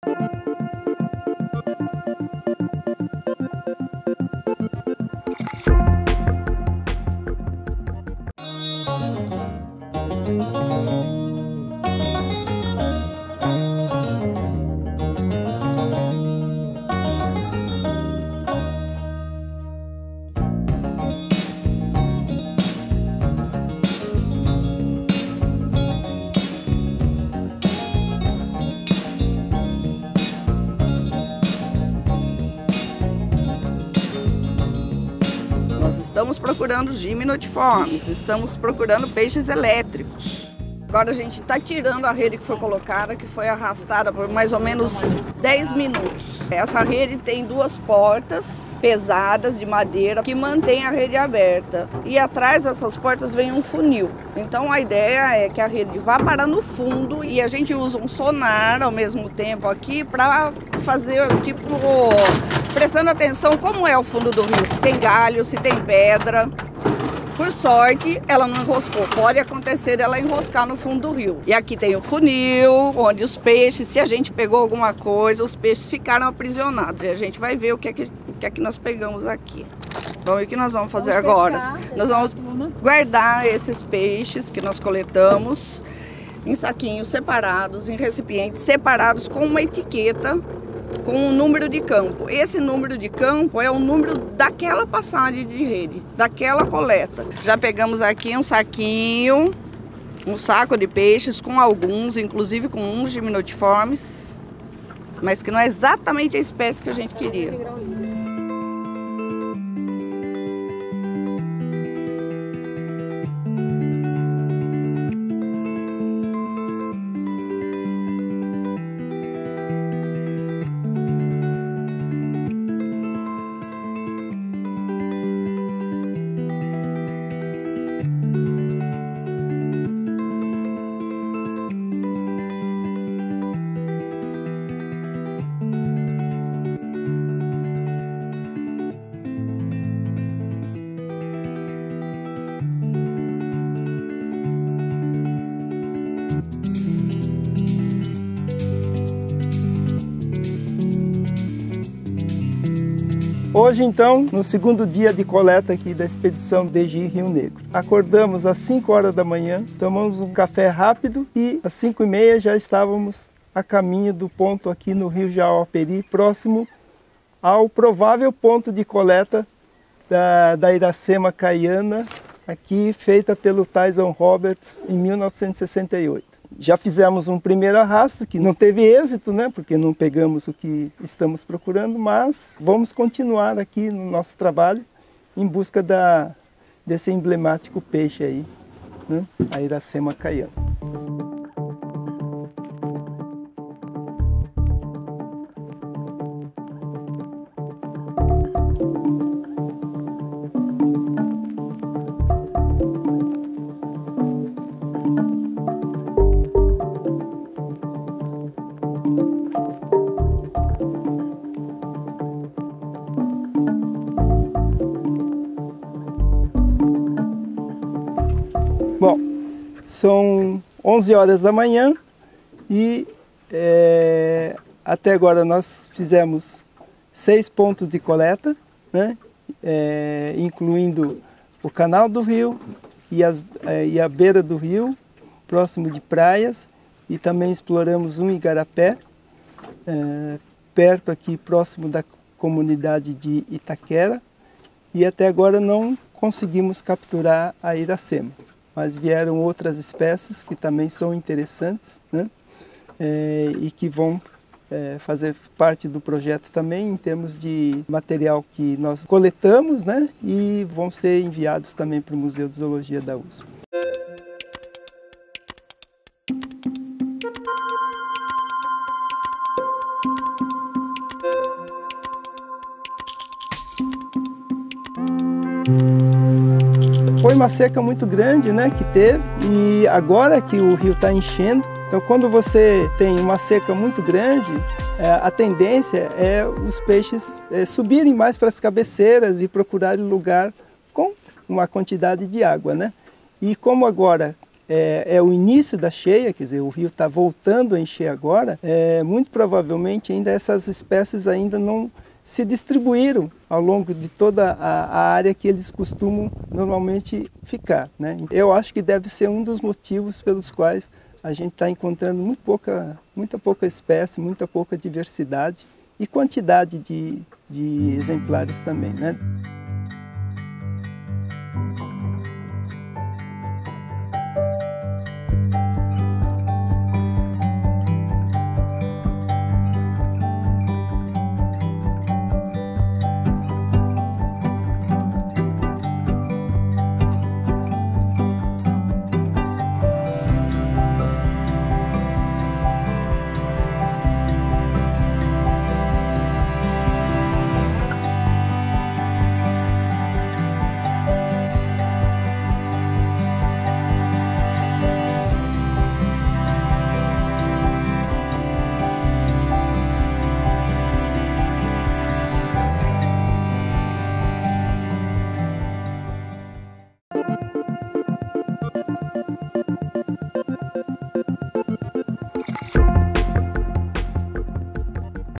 Nós estamos procurando gimnotiformes, estamos procurando peixes elétricos. Agora a gente está tirando a rede que foi colocada, que foi arrastada por mais ou menos 10 minutos. Essa rede tem 2 portas pesadas de madeira que mantém a rede aberta. E atrás dessas portas vem um funil. Então a ideia é que a rede vá parar no fundo e a gente usa um sonar ao mesmo tempo aqui para fazer tipo prestando atenção como é o fundo do rio, se tem galho, se tem pedra. Por sorte, ela não enroscou. Pode acontecer ela enroscar no fundo do rio. E aqui tem o funil, onde os peixes, se a gente pegou alguma coisa, os peixes ficaram aprisionados. E a gente vai ver o que é que nós pegamos aqui. Então, o que nós vamos fazer agora? Nós vamos guardar esses peixes que nós coletamos em saquinhos separados, em recipientes separados com uma etiqueta com um número de campo. Esse número de campo é o número daquela passagem de rede, daquela coleta. Já pegamos aqui um saquinho, um saco de peixes com alguns, inclusive com uns gimnotiformes, mas que não é exatamente a espécie que a gente queria. Hoje, então, no segundo dia de coleta aqui da expedição DGI Rio Negro. Acordamos às 5 horas da manhã, tomamos um café rápido e às 5h30 já estávamos a caminho do ponto aqui no Rio Jauaperi, próximo ao provável ponto de coleta da Iracema caiana, aqui feita pelo Tyson Roberts em 1968. Já fizemos um primeiro arrasto que não teve êxito, né, porque não pegamos o que estamos procurando, mas vamos continuar aqui no nosso trabalho em busca desse emblemático peixe aí, né, a Iracema caiana. Bom, são 11 horas da manhã e até agora nós fizemos 6 pontos de coleta, né? Incluindo o canal do rio e a beira do rio, próximo de praias, e também exploramos um igarapé, perto aqui, próximo da comunidade de Itaquera, e até agora não conseguimos capturar a Iracema. Mas vieram outras espécies que também são interessantes, né? E que vão fazer parte do projeto também em termos de material que nós coletamos, né? E vão ser enviados também para o Museu de Zoologia da USP. Foi uma seca muito grande, né, que teve, e agora que o rio está enchendo, então quando você tem uma seca muito grande, a tendência é os peixes subirem mais para as cabeceiras e procurarem lugar com uma quantidade de água, né? E como agora é o início da cheia, quer dizer, o rio está voltando a encher agora, muito provavelmente ainda essas espécies ainda não se distribuíram ao longo de toda a área que eles costumam normalmente ficar, né? Eu acho que deve ser um dos motivos pelos quais a gente está encontrando muita pouca espécie, muita pouca diversidade e quantidade de exemplares também, né?